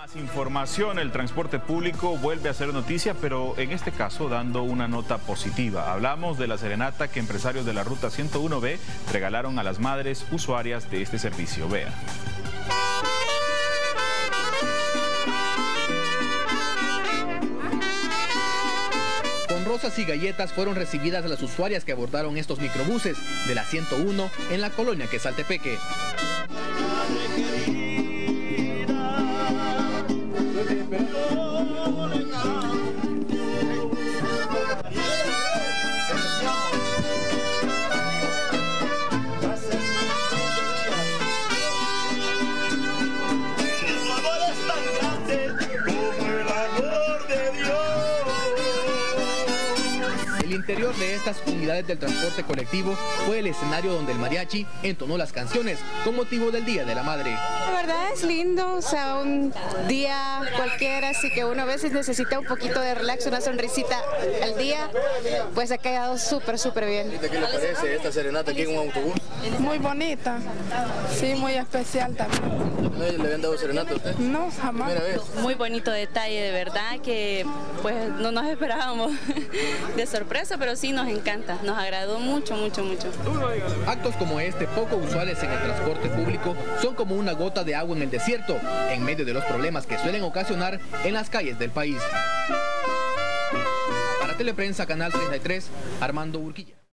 Más información, el transporte público vuelve a ser noticia, pero en este caso dando una nota positiva. Hablamos de la serenata que empresarios de la Ruta 101B regalaron a las madres usuarias de este servicio. Vea. Con rosas y galletas fueron recibidas las usuarias que abordaron estos microbuses de la 101 en la colonia Quesaltepeque. El interior de estas unidades del transporte colectivo fue el escenario donde el mariachi entonó las canciones con motivo del Día de la Madre. La verdad es lindo, o sea, un día cualquiera, así que uno a veces necesita un poquito de relax, una sonrisita al día, pues ha quedado súper bien. ¿Qué le parece esta serenata aquí en un autobús? Muy bonita, sí, muy especial también. ¿No le habían dado serenata a usted? No, jamás. Primera vez. Muy bonito detalle, de verdad que pues no nos esperábamos de sorpresa, pero sí nos encanta, nos agradó mucho. Actos como este, poco usuales en el transporte público, son como una gota de agua en el desierto, en medio de los problemas que suelen ocasionar en las calles del país. Para Teleprensa, Canal 33, Armando Urquilla.